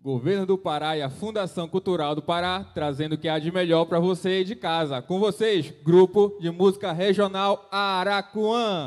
Governo do Pará e a Fundação Cultural do Pará, trazendo o que há de melhor para você aí de casa. Com vocês, Grupo de Música Regional Aracuã.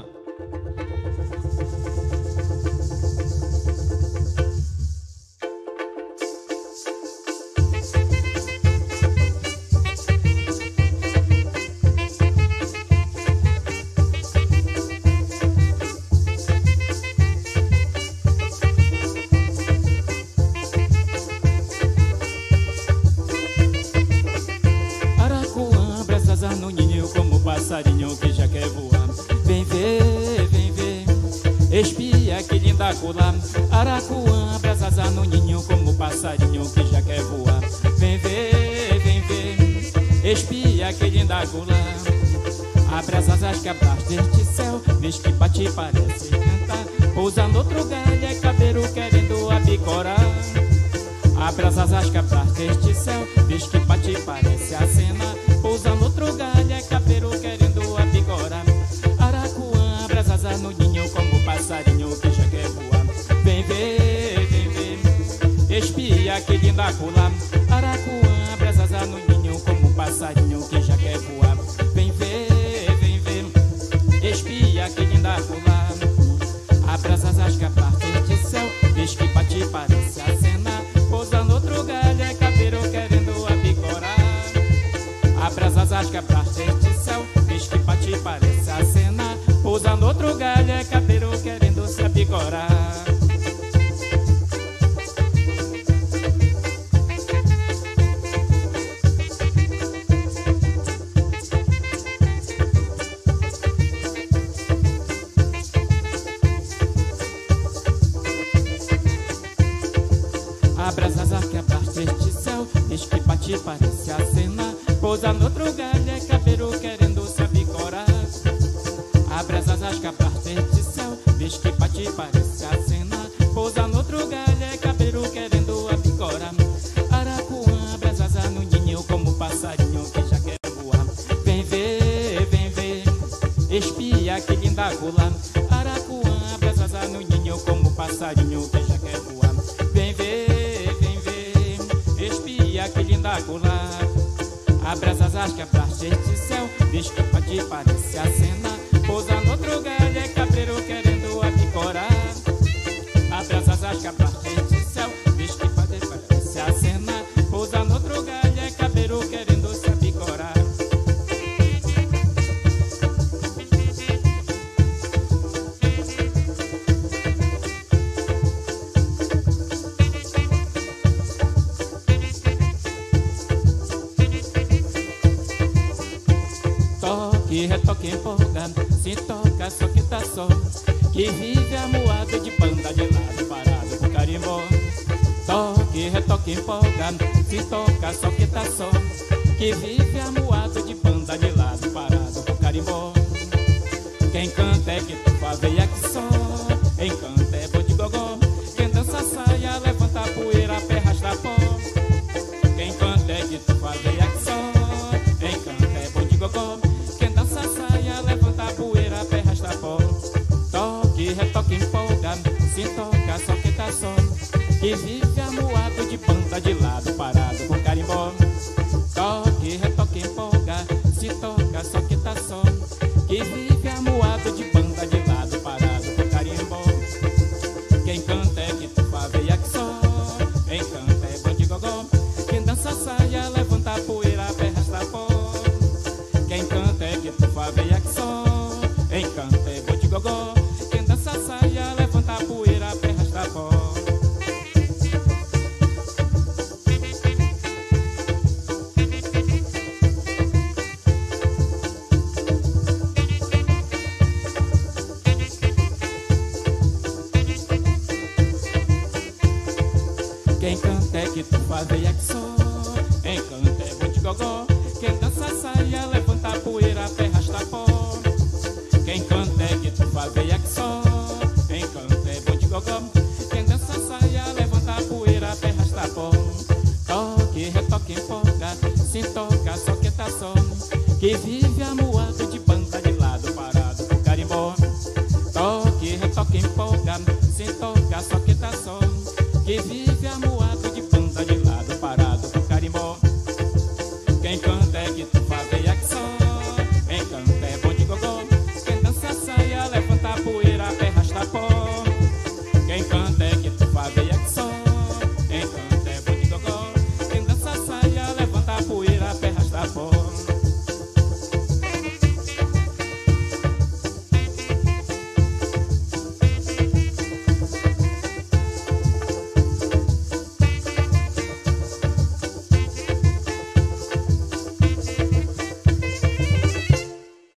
Passarinho que já quer voar. Vem ver, espia que linda colar. Aracuã abraça asa no ninho como passarinho que já quer voar. Vem ver, espia que linda colar. Abre as asas que abraça deste céu, vês que bate parece cantar. Pousa no outro galho, é cabelo querendo abicorar. Abre as asas que abraça deste céu, vês que bate parece acenar. Pousa no outro galho, é cabelo querendo abicorar. Aracuã abre as asas no ninho como passarinho que já quer voar. Vem ver, espia que linda colar. Aracuã abre as asas no ninho como passarinho que já quer voar. Vem ver, espia que linda colar. Abre as asas que abraça este céu, vês que bate parece acenar. Pousa no outro galho, é cabelo querendo abicorar. Abre as asas que abraça este céu, vês que bate parece acenar. Pousa no outro galho, é cabelo querendo se abicorar. Abre as asas que abraça este céu, vês que bate parece acenar. Pousa no outro galho, é cabelo querendo se abicorar. Abre as asas que abraça este céu, vês que bate parece acenar. Pousa no outro galho, é cabelo querendo abicorar. Aracuã abre as asas no ninho como passarinho que já quer voar. Vem ver, espia que linda colar. Aracuã abre as asas no ninho como passarinho que já quer voar. Vem ver, espia que linda colar. Abre as asas que abraça este céu, vês que bate parece acenar. Pousa no outro galho, é cabelo querendo abicorar. Abre as asas que abraça este céu, vês que bate parece acenar. Pousa no outro galho, é cabelo querendo se abicorar. Retoque empolga, se toca só que tá só. Que vive amuado de banda de lado parado com carimbó. Toque, retoque empolga, se toca só que tá só. Que vive amuado de banda de lado parado com carimbó. Quem canta é que tu faveia que só. Quem canta é bom de gogó. Quem dança saia, levanta a poeira, pé arrasta pó. Quem canta é que tu faveia que só. Quem canta é bom de gogó. Levanta a poeira, pé arrasta pó. Toque, retoque, empolga, se toca só que tá só. Que vive amuado de banda de lado parado com carimbó. Toque, retoque, empolga, se toca só que tá só. Que vive amuado de banda de lado parado com carimbó. Quem canta é que tu faveia que só. Quem canta é bom de gogó. Quem dança saia, levanta a poeira, pé arrasta pó. Quem canta é que tu faveia que só. Quem canta é bom de gogó. Quem dança saia, levanta a poeira, pé arrasta pó. Quem canta é que tu faveia que só. Quem canta é bom de gogó. Quem dança saia, levanta a poeira, pé arrasta pó. Quem canta é que tu faveia que só. Quem canta é bom de gogó. Quem dança saia, levanta a poeira, pé arrasta pó. Toque, retoque, empolga, se toca só que tá só. Que vive amuado de banda de lado parado com carimbó. Toque, retoque, empolga, se toca só que tá só. Que vive amuado de banda sabor.